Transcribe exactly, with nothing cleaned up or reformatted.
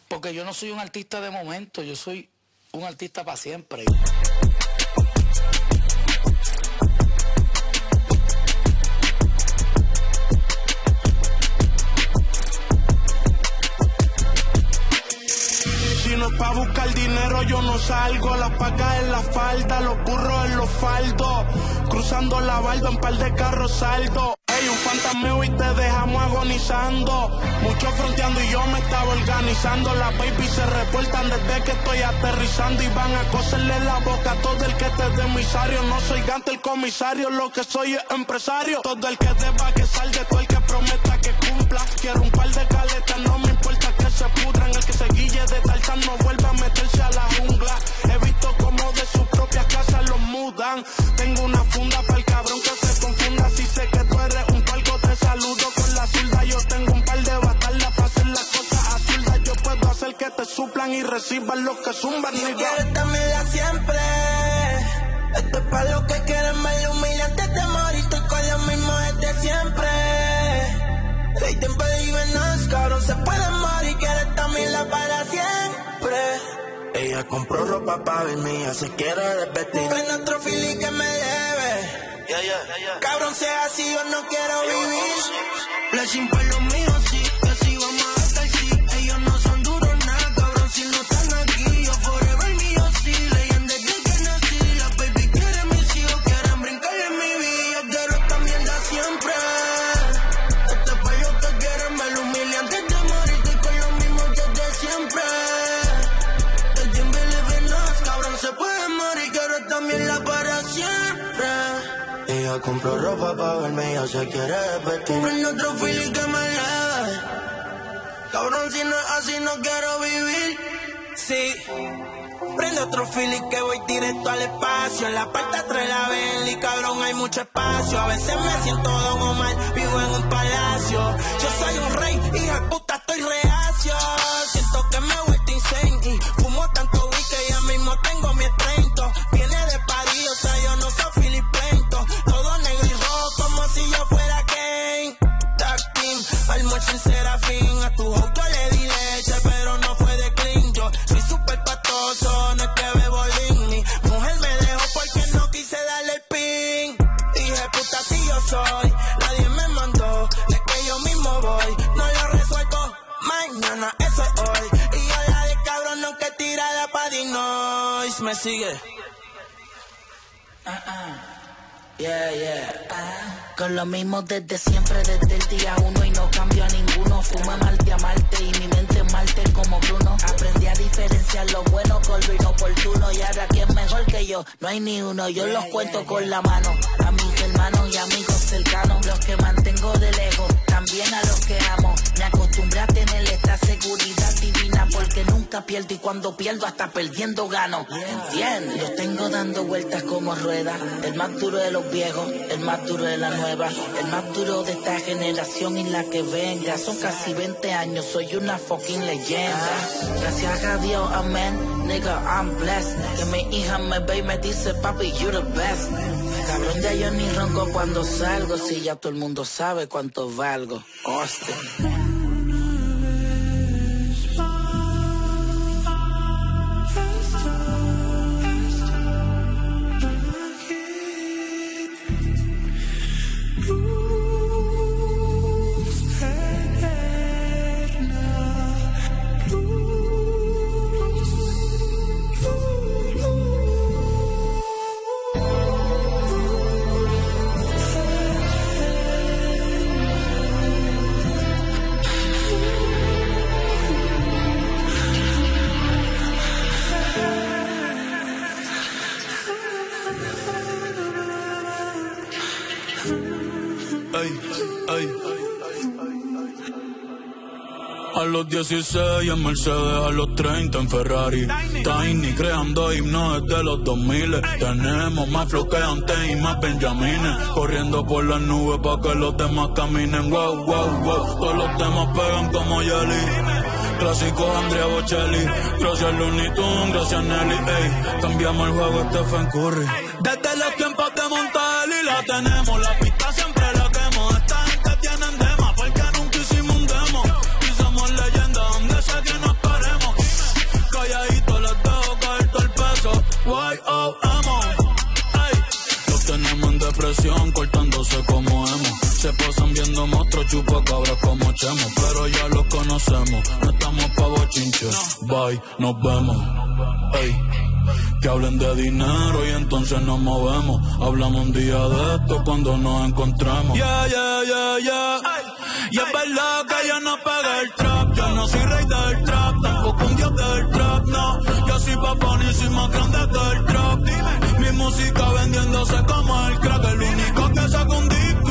Porque yo no soy un artista de momento, yo soy un artista para siempre. Si no es pa' buscar dinero yo no salgo. Las pacas en la falda, los burros en los faldos. Cruzando la barda en par de carros saldo. Ey, un fantasmeo y te dejamos agonizando. Mucho fronteando y yo me estaba organizando. Las baby se reportan desde que estoy aterrizando. Y van a coserle la boca a todo el que esté de emisario. No soy gante el comisario, lo que soy es empresario. Todo el que deba que salga, todo el que prometa que cumpla. Quiero un par de caletas, no me importa que se pudran. El que se guille de Tarzán no vuelve a meterse a la jungla. He visto como de sus propias casas los mudan. Tengo una funda para el cabrón que se confunda. Si sé que tú eres un palco, te saludo con la zurda. Yo tengo un par de batallas para hacer las cosas absurdas. Yo puedo hacer que te suplan y reciban lo que zumban. Yo quiero también siempre. Esto es para los que quieren ver humillante de morir. Estoy con lo mismo desde siempre. They don't believe in us, cabrón, se puede morir. Quieres también la para siempre. Ella compró ropa pa' verme, ella se quiere desvestir. Ven otro feeling que me debe. Yeah, yeah, yeah, yeah. Cabrón, sea así, yo no quiero vivir. Blessing por lo mío, sí, que si vamos a estar, sí. Ellos no son duros, nada, cabrón, si no están aquí. Yo forever mío, sí, leyenda desde que nací. Las baby quieren mis hijos, quieren brincar en mi vida. Yo quiero esta mierda siempre. Este pa' ellos que quieren ver humillante de morir. Estoy con lo mismo desde siempre. They don't believe in us, cabrón, se puede morir. Quiero esta mierda para siempre. Ella compró ropa pa' verme, ella se quiere vestir. Prende otro feeling que me leve. Cabrón, si no es así no quiero vivir. Sí. Prende otro feeling que voy directo al espacio. En la parte atrás la Bentley, cabrón, hay mucho espacio. A veces me siento Don Omar, vivo en un palacio. Yo soy un rey, hija de puta, estoy reacio. Siento que me he vuelto insane y fumo tanto weed que ya mismo tengo mi estrento. Viene de París, o sea, yo no soy filiplento. Todo negro y rojo como si yo fuera Kane. Tag team, almuerzo en Serafín. A tu hoe yo le di leche, pero no fue de clean. Yo soy súper patoso, no es que bebo lean. Mi mujer me dejó porque no quise darle el pin. Dije, puta, si yo soy, nadie me mandó. Es que yo mismo voy, no lo resuelto. Mañana, eso es hoy. Y yo la de cabrón, no que tirada pa' Dinois. Me sigue. Uh -uh. Yeah, yeah. Uh. Con lo mismo desde siempre, desde el día uno. Y no cambio a ninguno. Fuma Marte a Marte y mi mente es Marte como Bruno. Aprendí a diferenciar lo bueno con lo inoportuno. Y ahora ¿quién mejor que yo? No hay ni uno. Yo yeah, los yeah, cuento yeah. con la mano. A mis hermanos y amigos cercanos. Los que mantengo de lejos. También a los que amo. Me acostumbré a tener esta seguridad divina. Porque nunca pierdo y cuando pierdo hasta perdiendo gano. Yeah. ¿Entiendes? Los tengo dando vueltas como ruedas. El más duro de los viejos. El más duro de la nueva. El más duro de esta generación y la que venga. Son casi veinte años, soy una fucking leyenda. Gracias a Dios, amén. Nigga, I'm blessed. Que mi hija me ve y me dice, papi, you the best. Cabrón, ya yo ni ronco cuando salgo. Si ya todo el mundo sabe cuánto valgo. Hostia. Ay, ay. A los dieciséis en Mercedes, a los treinta en Ferrari. Tiny creando himnos desde los dos mil. Tenemos más flow que antes y más Benjamines. Corriendo por las nubes pa' que los demás caminen. Wow, wow, wow. Todos los temas pegan como Jelly. Clásicos Andrea Bocelli. Gracias Looney Tunes, gracias Nelly. Ey, cambiamos el juego Stephen Curry. Desde los tiempos de Montel y la tenemos. La pista siempre la quemo. Esta gente tienen dema porque nunca hicimos un demo. Y somos leyendas donde sea que nos paremos. monstruos chupacabras como Chemo, pero ya los conocemos, no estamos pa' bochinches. Bye, nos vemos. Ey, que hablen de dinero y entonces nos movemos. Hablamos un día de esto cuando nos encontremos. Yeah, yeah, yeah, yeah. Y es verdad que yo no pegué el trap. Yo no soy rey del trap, tampoco un dios del trap, no. Yo soy papá y soy más grande que el trap. Dime, mi música vendiéndose como el crack. El único que saca un disco